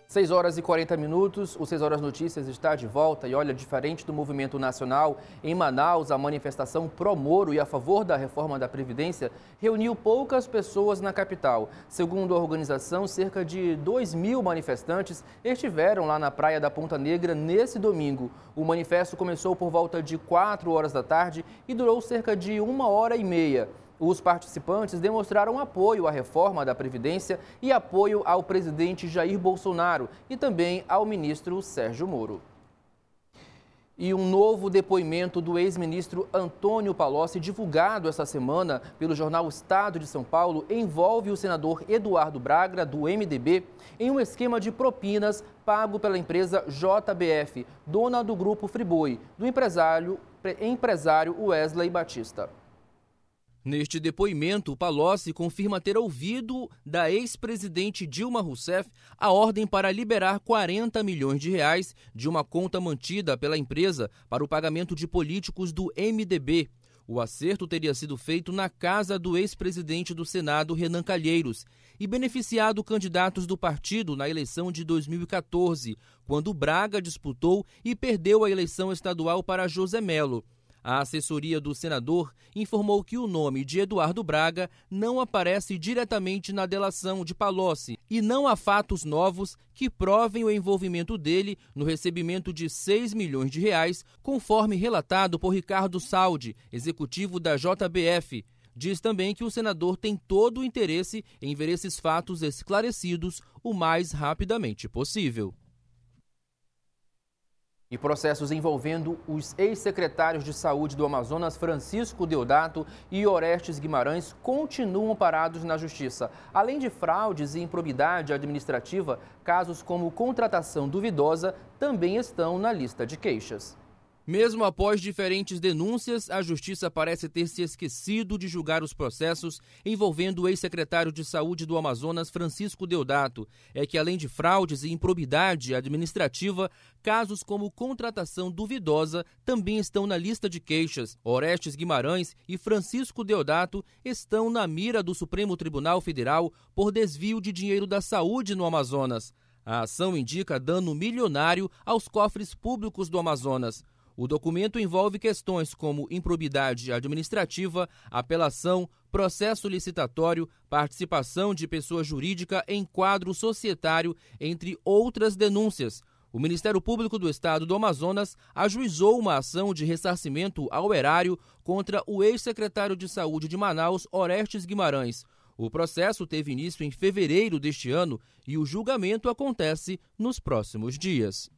6 horas e 40 minutos, o 6 Horas Notícias está de volta e olha, diferente do movimento nacional, em Manaus, a manifestação pró-Moro e a favor da reforma da Previdência reuniu poucas pessoas na capital. Segundo a organização, cerca de 2.000 manifestantes estiveram lá na praia da Ponta Negra nesse domingo. O manifesto começou por volta de 4 horas da tarde e durou cerca de 1h30. Os participantes demonstraram apoio à reforma da Previdência e apoio ao presidente Jair Bolsonaro e também ao ministro Sérgio Moro. E um novo depoimento do ex-ministro Antônio Palocci, divulgado essa semana pelo jornal Estado de São Paulo, envolve o senador Eduardo Braga, do MDB, em um esquema de propinas pago pela empresa JBF, dona do grupo Friboi, do empresário Wesley Batista. Neste depoimento, Palocci confirma ter ouvido da ex-presidente Dilma Rousseff a ordem para liberar 40 milhões de reais de uma conta mantida pela empresa para o pagamento de políticos do MDB. O acerto teria sido feito na casa do ex-presidente do Senado, Renan Calheiros, e beneficiado candidatos do partido na eleição de 2014, quando Braga disputou e perdeu a eleição estadual para José Melo. A assessoria do senador informou que o nome de Eduardo Braga não aparece diretamente na delação de Palocci e não há fatos novos que provem o envolvimento dele no recebimento de 6 milhões de reais, conforme relatado por Ricardo Saldi, executivo da JBF. Diz também que o senador tem todo o interesse em ver esses fatos esclarecidos o mais rapidamente possível. E processos envolvendo os ex-secretários de saúde do Amazonas, Francisco Deodato e Orestes Guimarães, continuam parados na Justiça. Além de fraudes e improbidade administrativa, casos como contratação duvidosa também estão na lista de queixas. Mesmo após diferentes denúncias, a Justiça parece ter se esquecido de julgar os processos envolvendo o ex-secretário de Saúde do Amazonas, Francisco Deodato. É que, além de fraudes e improbidade administrativa, casos como contratação duvidosa também estão na lista de queixas. Orestes Guimarães e Francisco Deodato estão na mira do Supremo Tribunal Federal por desvio de dinheiro da saúde no Amazonas. A ação indica dano milionário aos cofres públicos do Amazonas. O documento envolve questões como improbidade administrativa, apelação, processo licitatório, participação de pessoa jurídica em quadro societário, entre outras denúncias. O Ministério Público do Estado do Amazonas ajuizou uma ação de ressarcimento ao erário contra o ex-secretário de Saúde de Manaus, Orestes Guimarães. O processo teve início em fevereiro deste ano e o julgamento acontece nos próximos dias.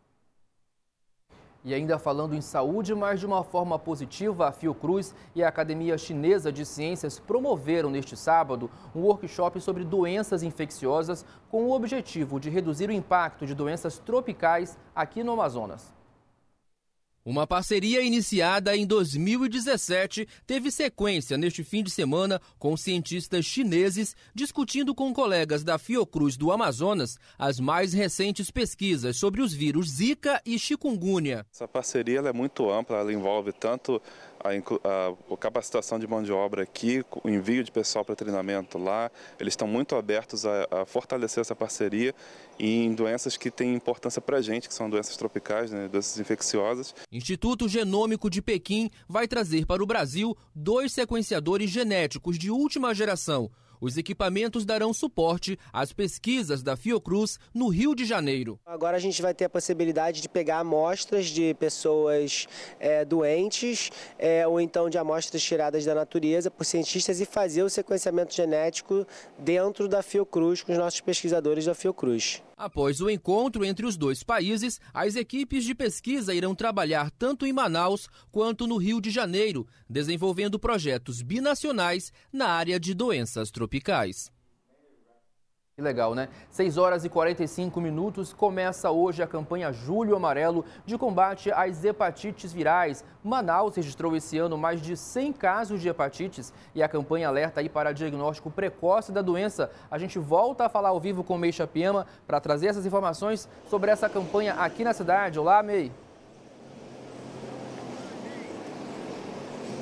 E ainda falando em saúde, mas de uma forma positiva, a Fiocruz e a Academia Chinesa de Ciências promoveram neste sábado um workshop sobre doenças infecciosas com o objetivo de reduzir o impacto de doenças tropicais aqui no Amazonas. Uma parceria iniciada em 2017 teve sequência neste fim de semana com cientistas chineses discutindo com colegas da Fiocruz do Amazonas as mais recentes pesquisas sobre os Zika e chikungunya. Essa parceria é muito ampla, ela envolve tanto a capacitação de mão de obra aqui, o envio de pessoal para treinamento lá. Eles estão muito abertos a fortalecer essa parceria em doenças que têm importância para a gente, que são doenças tropicais, né, doenças infecciosas. Instituto Genômico de Pequim vai trazer para o Brasil 2 sequenciadores genéticos de última geração. Os equipamentos darão suporte às pesquisas da Fiocruz no Rio de Janeiro. Agora a gente vai ter a possibilidade de pegar amostras de pessoas doentes ou então de amostras tiradas da natureza por cientistas e fazer o sequenciamento genético dentro da Fiocruz com os nossos pesquisadores da Fiocruz. Após o encontro entre os dois países, as equipes de pesquisa irão trabalhar tanto em Manaus quanto no Rio de Janeiro, desenvolvendo projetos binacionais na área de doenças tropicais. Que legal, né? 6 horas e 45 minutos, começa hoje a campanha Julho Amarelo de combate às hepatites virais. Manaus registrou esse ano mais de 100 casos de hepatites e a campanha alerta aí para diagnóstico precoce da doença. A gente volta a falar ao vivo com Mei Chapiema para trazer essas informações sobre essa campanha aqui na cidade. Olá, Mei.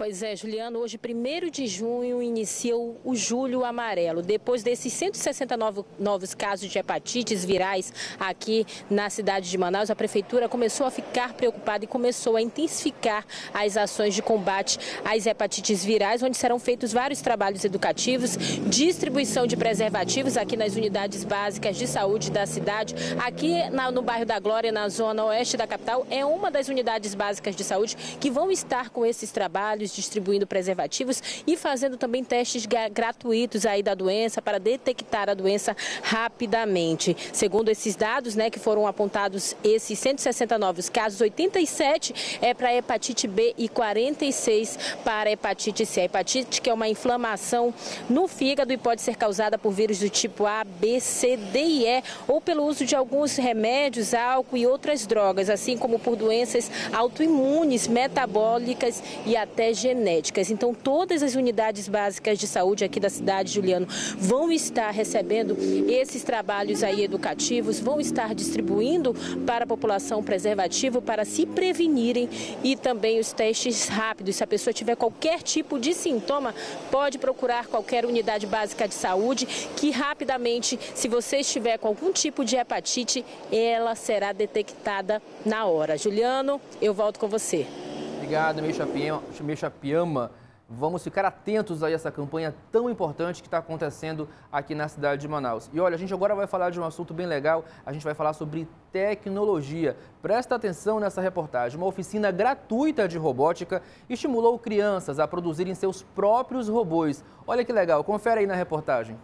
Pois é, Juliano, hoje, 1º de junho, inicia o Julho Amarelo. Depois desses 169 novos casos de hepatites virais aqui na cidade de Manaus, a Prefeitura começou a ficar preocupada e começou a intensificar as ações de combate às hepatites virais, onde serão feitos vários trabalhos educativos, distribuição de preservativos aqui nas unidades básicas de saúde da cidade. Aqui no bairro da Glória, na zona oeste da capital, é uma das unidades básicas de saúde que vão estar com esses trabalhos, distribuindo preservativos e fazendo também testes gratuitos aí da doença para detectar a doença rapidamente. Segundo esses dados, que foram apontados, esses 160 novos casos, 87 é para hepatite B e 46 para hepatite C. A hepatite, que é uma inflamação no fígado e pode ser causada por vírus do tipo A, B, C, D e E, ou pelo uso de alguns remédios, álcool e outras drogas, assim como por doenças autoimunes, metabólicas e até genéticas. Então, todas as unidades básicas de saúde aqui da cidade, Juliano, vão estar recebendo esses trabalhos aí educativos, vão estar distribuindo para a população preservativo para se prevenirem e também os testes rápidos. Se a pessoa tiver qualquer tipo de sintoma, pode procurar qualquer unidade básica de saúde que rapidamente, se você estiver com algum tipo de hepatite, ela será detectada na hora. Juliano, eu volto com você. Obrigado, Meixa Piama. Vamos ficar atentos a essa campanha tão importante que está acontecendo aqui na cidade de Manaus. E olha, a gente agora vai falar de um assunto bem legal, a gente vai falar sobre tecnologia. Presta atenção nessa reportagem. Uma oficina gratuita de robótica estimulou crianças a produzirem seus próprios robôs. Olha que legal, confere aí na reportagem.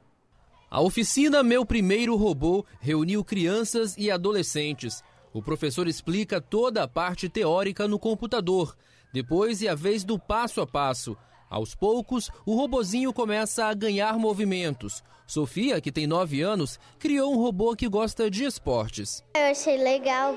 A oficina Meu Primeiro Robô reuniu crianças e adolescentes. O professor explica toda a parte teórica no computador. Depois é a vez do passo a passo. Aos poucos, o robozinho começa a ganhar movimentos. Sofia, que tem 9 anos, criou um robô que gosta de esportes. Eu achei legal,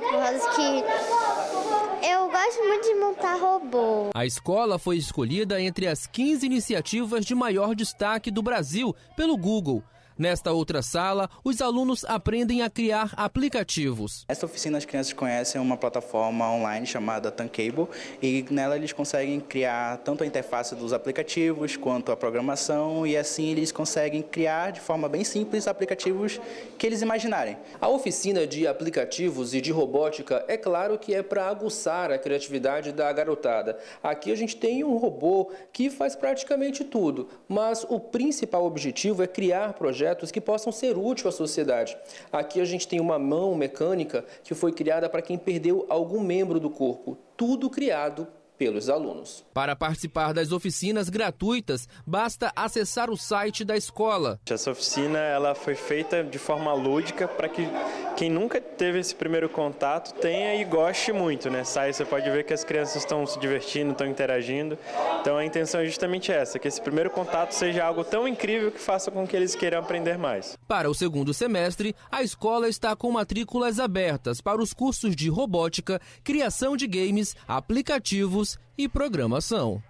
porque eu gosto muito de montar robô. A escola foi escolhida entre as 15 iniciativas de maior destaque do Brasil pelo Google. Nesta outra sala, os alunos aprendem a criar aplicativos. Esta oficina as crianças conhecem uma plataforma online chamada Tankable e nela eles conseguem criar tanto a interface dos aplicativos quanto a programação e assim eles conseguem criar de forma bem simples aplicativos que eles imaginarem. A oficina de aplicativos e de robótica é claro que é para aguçar a criatividade da garotada. Aqui a gente tem um robô que faz praticamente tudo, mas o principal objetivo é criar projetos que possam ser úteis à sociedade. Aqui a gente tem uma mão mecânica que foi criada para quem perdeu algum membro do corpo. Tudo criado pelos alunos. Para participar das oficinas gratuitas, basta acessar o site da escola. Essa oficina ela foi feita de forma lúdica para que quem nunca teve esse primeiro contato tenha e goste muito, né? Sai, você pode ver que as crianças estão se divertindo, estão interagindo. Então a intenção é justamente essa, que esse primeiro contato seja algo tão incrível que faça com que eles queiram aprender mais. Para o segundo semestre, a escola está com matrículas abertas para os cursos de robótica, criação de games, aplicativos e programação.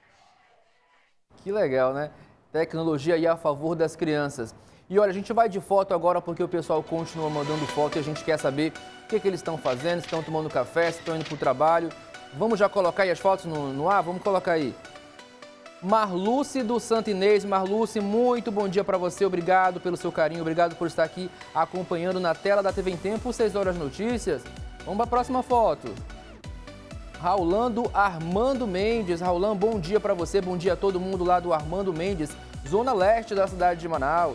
Que legal, né? Tecnologia aí a favor das crianças. E olha, a gente vai de foto agora porque o pessoal continua mandando foto e a gente quer saber o que eles estão fazendo, se estão tomando café, se estão indo para o trabalho. Vamos já colocar aí as fotos no ar? Vamos colocar aí. Marluce do Santo Inês. Marluce, muito bom dia para você. Obrigado pelo seu carinho, obrigado por estar aqui acompanhando na tela da TV em Tempo, 6 horas notícias. Vamos para a próxima foto. Raulando Armando Mendes. Raulan, bom dia para você, bom dia a todo mundo lá do Armando Mendes, zona leste da cidade de Manaus.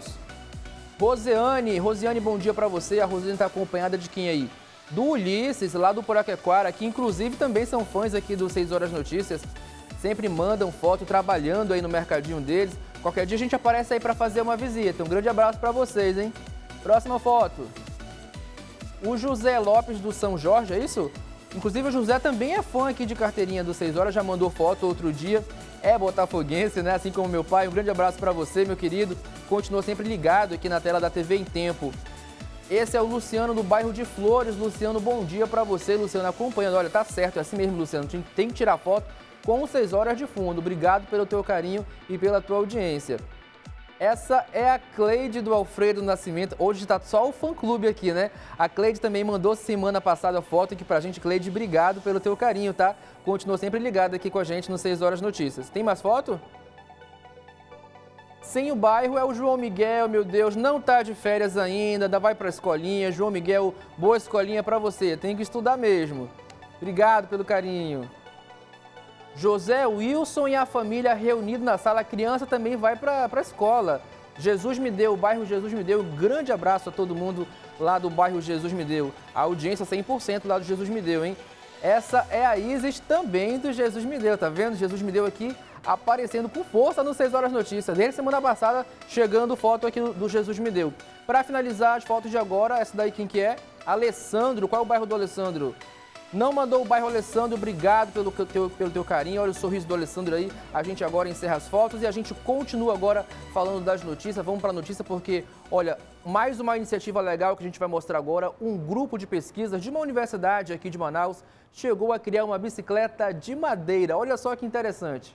Rosiane, bom dia para você. A Rosiane está acompanhada de quem aí? Do Ulisses, lá do Poraquequara, que inclusive também são fãs aqui do 6 Horas Notícias. Sempre mandam foto trabalhando aí no mercadinho deles. Qualquer dia a gente aparece aí para fazer uma visita. Um grande abraço para vocês, hein? Próxima foto. O José Lopes do São Jorge, é isso? Inclusive o José também é fã aqui de carteirinha do 6 Horas, já mandou foto outro dia. É botafoguense, né? Assim como meu pai. Um grande abraço para você, meu querido. Continua sempre ligado aqui na tela da TV em Tempo. Esse é o Luciano do bairro de Flores. Luciano, bom dia para você, Luciano, acompanhando. Olha, tá certo, é assim mesmo, Luciano. Tem que tirar foto com o 6 Horas de fundo. Obrigado pelo teu carinho e pela tua audiência. Essa é a Cleide do Alfredo Nascimento. Hoje está só o fã-clube aqui, né? A Cleide também mandou semana passada foto aqui pra gente. Cleide, obrigado pelo teu carinho, tá? Continua sempre ligada aqui com a gente no 6 Horas Notícias. Tem mais foto? Sem o bairro é o João Miguel, meu Deus, não tá de férias ainda vai pra escolinha. João Miguel, boa escolinha pra você, tem que estudar mesmo. Obrigado pelo carinho. José Wilson e a família reunidos na sala. A criança também vai para a escola. Jesus me deu, o bairro Jesus me deu. Um grande abraço a todo mundo lá do bairro Jesus me deu. A audiência 100% lá do Jesus me deu, hein? Essa é a Isis também do Jesus me deu, tá vendo? Jesus me deu aqui aparecendo com força no 6 Horas Notícias. Desde semana passada, chegando foto aqui do Jesus me deu. Para finalizar as fotos de agora, essa daí quem que é? Alessandro. Qual é o bairro do Alessandro? Não mandou o bairro Alessandro, obrigado pelo teu carinho. Olha o sorriso do Alessandro aí. A gente agora encerra as fotos e a gente continua agora falando das notícias. Vamos para a notícia porque, olha, mais uma iniciativa legal que a gente vai mostrar agora. Um grupo de pesquisa de uma universidade aqui de Manaus chegou a criar uma bicicleta de madeira. Olha só que interessante.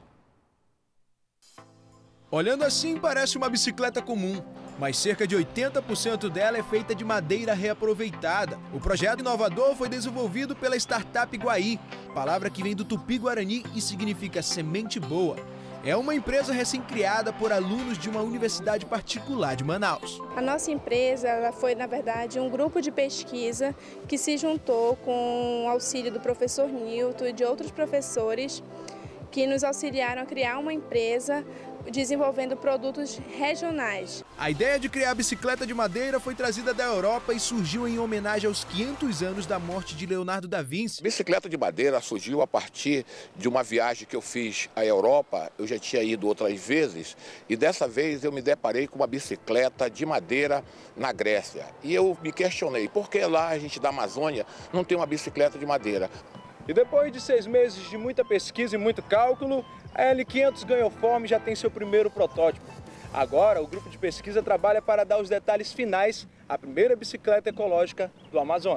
Olhando assim, parece uma bicicleta comum, mas cerca de 80% dela é feita de madeira reaproveitada. O projeto inovador foi desenvolvido pela startup Guaí, palavra que vem do tupi-guarani e significa semente boa. É uma empresa recém-criada por alunos de uma universidade particular de Manaus. A nossa empresa ela foi, na verdade, um grupo de pesquisa que se juntou com o auxílio do professor Nilton e de outros professores que nos auxiliaram a criar uma empresa desenvolvendo produtos regionais. A ideia de criar a bicicleta de madeira foi trazida da Europa e surgiu em homenagem aos 500 anos da morte de Leonardo da Vinci. Bicicleta de madeira surgiu a partir de uma viagem que eu fiz à Europa. Eu já tinha ido outras vezes e dessa vez eu me deparei com uma bicicleta de madeira na Grécia. E eu me questionei, por que lá a gente da Amazônia não tem uma bicicleta de madeira? E depois de 6 meses de muita pesquisa e muito cálculo, a L500 ganhou forma e já tem seu primeiro protótipo. Agora, o grupo de pesquisa trabalha para dar os detalhes finais à primeira bicicleta ecológica do Amazonas.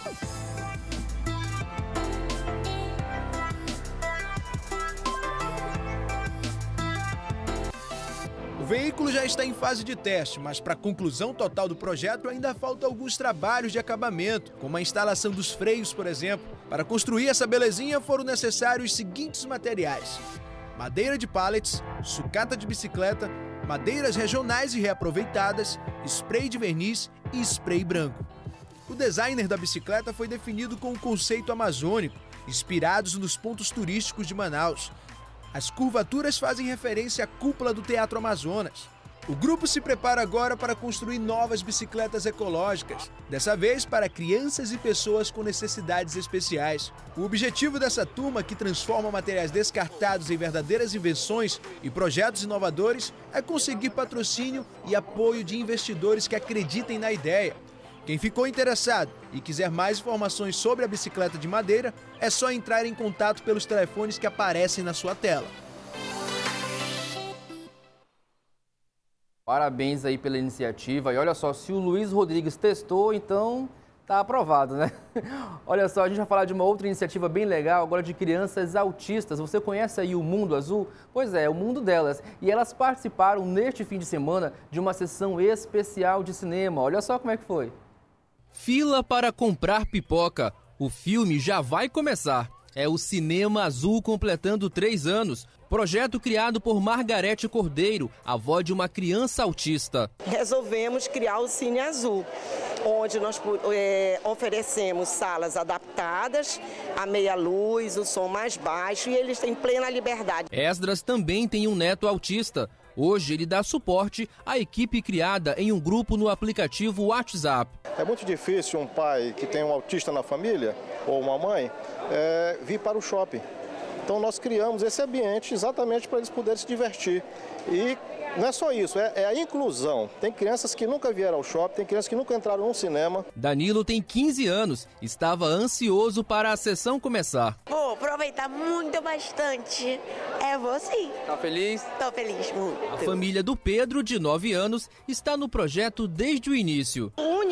O veículo já está em fase de teste, mas para a conclusão total do projeto ainda faltam alguns trabalhos de acabamento, como a instalação dos freios, por exemplo. Para construir essa belezinha foram necessários os seguintes materiais: madeira de pallets, sucata de bicicleta, madeiras regionais e reaproveitadas, spray de verniz e spray branco. O designer da bicicleta foi definido com o conceito amazônico, inspirados nos pontos turísticos de Manaus. As curvaturas fazem referência à cúpula do Teatro Amazonas. O grupo se prepara agora para construir novas bicicletas ecológicas, dessa vez para crianças e pessoas com necessidades especiais. O objetivo dessa turma, que transforma materiais descartados em verdadeiras invenções e projetos inovadores, é conseguir patrocínio e apoio de investidores que acreditem na ideia. Quem ficou interessado e quiser mais informações sobre a bicicleta de madeira, é só entrar em contato pelos telefones que aparecem na sua tela. Parabéns aí pela iniciativa. E olha só, se o Luiz Rodrigues testou, então tá aprovado, né? Olha só, a gente vai falar de uma outra iniciativa bem legal, agora de crianças autistas. Você conhece aí o Mundo Azul? Pois é, o mundo delas. E elas participaram neste fim de semana de uma sessão especial de cinema. Olha só como é que foi. Fila para comprar pipoca. O filme já vai começar. É o Cinema Azul completando 3 anos. Projeto criado por Margarete Cordeiro, avó de uma criança autista. Resolvemos criar o Cine Azul, onde nós oferecemos salas adaptadas, a meia luz, o som mais baixo e eles têm plena liberdade. Esdras também tem um neto autista. Hoje ele dá suporte à equipe criada em um grupo no aplicativo WhatsApp. É muito difícil um pai que tem um autista na família, ou uma mãe, vir para o shopping. Então nós criamos esse ambiente exatamente para eles poderem se divertir. E não é só isso, é a inclusão. Tem crianças que nunca vieram ao shopping, tem crianças que nunca entraram num cinema. Danilo tem 15 anos, estava ansioso para a sessão começar. Vou aproveitar muito, bastante. Vou sim. Tá feliz? Tô feliz, muito. A família do Pedro, de 9 anos, está no projeto desde o início. Une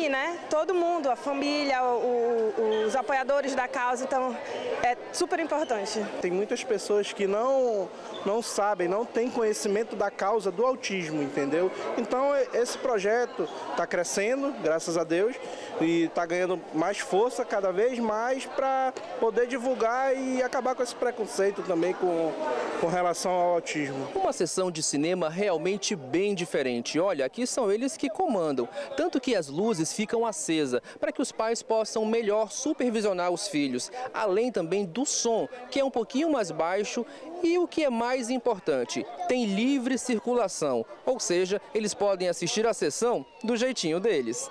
unir, né? Todo mundo, a família, os apoiadores da causa, então é super importante. Tem muitas pessoas que não sabem, não têm conhecimento da causa do autismo, entendeu? Então esse projeto está crescendo, graças a Deus, e está ganhando mais força cada vez mais para poder divulgar e acabar com esse preconceito também com relação ao autismo. Uma sessão de cinema realmente bem diferente. Olha, aqui são eles que comandam, tanto que as luzes ficam acesas para que os pais possam melhor supervisionar os filhos, além também do som, que é um pouquinho mais baixo. E o que é mais importante, tem livre circulação, ou seja, eles podem assistir a sessão do jeitinho deles.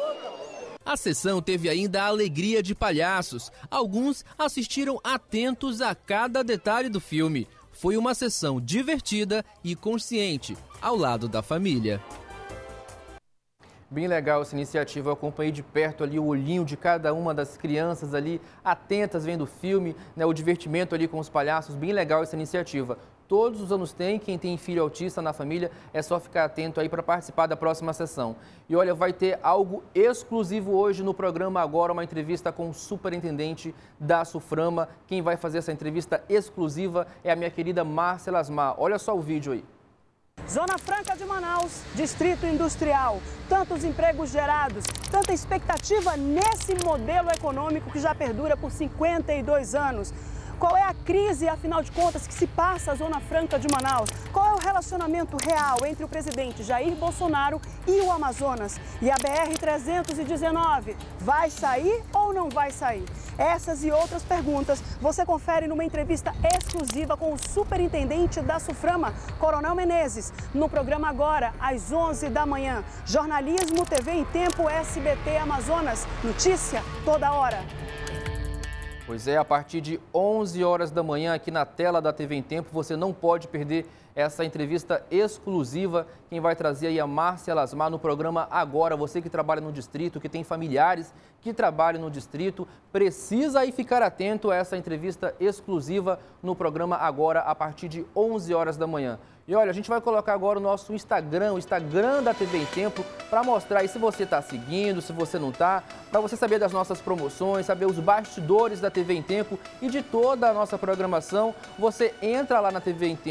A sessão teve ainda a alegria de palhaços. Alguns assistiram atentos a cada detalhe do filme. Foi uma sessão divertida e consciente, ao lado da família. Bem legal essa iniciativa, eu acompanhei de perto ali o olhinho de cada uma das crianças ali, atentas vendo o filme, né, o divertimento ali com os palhaços, bem legal essa iniciativa. Todos os anos tem, quem tem filho autista na família, é só ficar atento aí para participar da próxima sessão. E olha, vai ter algo exclusivo hoje no programa Agora, uma entrevista com o superintendente da SUFRAMA. Quem vai fazer essa entrevista exclusiva é a minha querida Márcia Lasmar. Olha só o vídeo aí. Zona Franca de Manaus, Distrito Industrial, tantos empregos gerados, tanta expectativa nesse modelo econômico que já perdura por 52 anos. Qual é a crise, afinal de contas, que se passa a Zona Franca de Manaus? Qual é o relacionamento real entre o presidente Jair Bolsonaro e o Amazonas? E a BR-319, vai sair ou não vai sair? Essas e outras perguntas você confere numa entrevista exclusiva com o superintendente da SUFRAMA, Coronel Menezes, no programa Agora, às 11 da manhã. Jornalismo, TV em Tempo, SBT Amazonas. Notícia toda hora. Pois é, a partir de 11 horas da manhã aqui na tela da TV em Tempo, você não pode perder essa entrevista exclusiva. Quem vai trazer aí a Márcia Lasmar no programa Agora. Você que trabalha no distrito, que tem familiares que trabalham no distrito, precisa aí ficar atento a essa entrevista exclusiva no programa Agora, a partir de 11 horas da manhã. E olha, a gente vai colocar agora o nosso Instagram, o Instagram da TV em Tempo, para mostrar aí se você está seguindo, se você não está, para você saber das nossas promoções, saber os bastidores da TV em Tempo e de toda a nossa programação. Você entra lá na TV em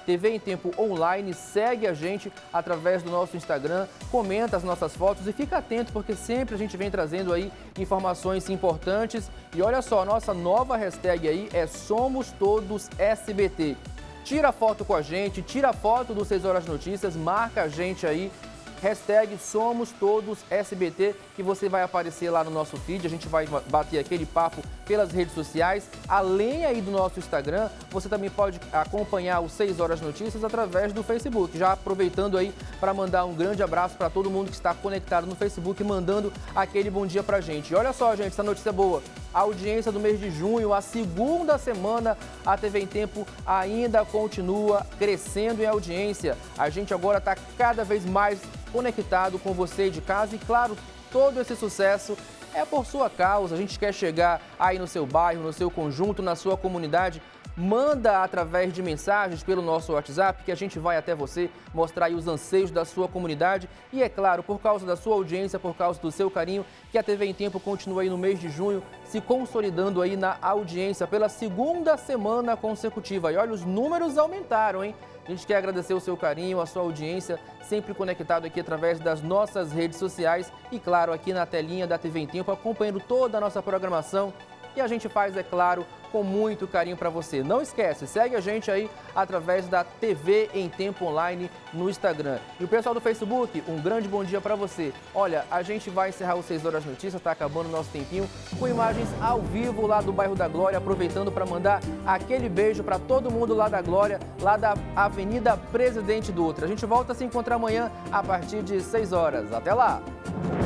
Tempo Online, segue a gente através do nosso Instagram, comenta as nossas fotos e fica atento, porque sempre a gente vem trazendo aí informações importantes. E olha só, a nossa nova hashtag aí é Somos Todos SBT. Tira foto com a gente, tira foto do 6 Horas Notícias, marca a gente aí, hashtag Somos Todos SBT, que você vai aparecer lá no nosso feed, a gente vai bater aquele papo pelas redes sociais. Além aí do nosso Instagram, você também pode acompanhar o 6 Horas Notícias através do Facebook. Já aproveitando aí para mandar um grande abraço para todo mundo que está conectado no Facebook, mandando aquele bom dia pra gente. E olha só, gente, essa notícia boa. A audiência do mês de junho, a segunda semana, a TV em Tempo ainda continua crescendo em audiência. A gente agora está cada vez mais conectado com você de casa e, claro, todo esse sucesso é por sua causa. A gente quer chegar aí no seu bairro, no seu conjunto, na sua comunidade. Manda através de mensagens pelo nosso WhatsApp, que a gente vai até você mostrar aí os anseios da sua comunidade. E é claro, por causa da sua audiência, por causa do seu carinho, que a TV em Tempo continua aí no mês de junho, se consolidando aí na audiência pela segunda semana consecutiva. E olha, os números aumentaram, hein? A gente quer agradecer o seu carinho, a sua audiência, sempre conectado aqui através das nossas redes sociais e, claro, aqui na telinha da TV em Tempo, acompanhando toda a nossa programação. E a gente faz, é claro, com muito carinho para você. Não esquece, segue a gente aí através da TV em Tempo Online no Instagram. E o pessoal do Facebook, um grande bom dia para você. Olha, a gente vai encerrar o 6 Horas Notícias, tá acabando o nosso tempinho, com imagens ao vivo lá do bairro da Glória, aproveitando para mandar aquele beijo para todo mundo lá da Glória, lá da Avenida Presidente Dutra. A gente volta a se encontrar amanhã a partir de 6 horas. Até lá!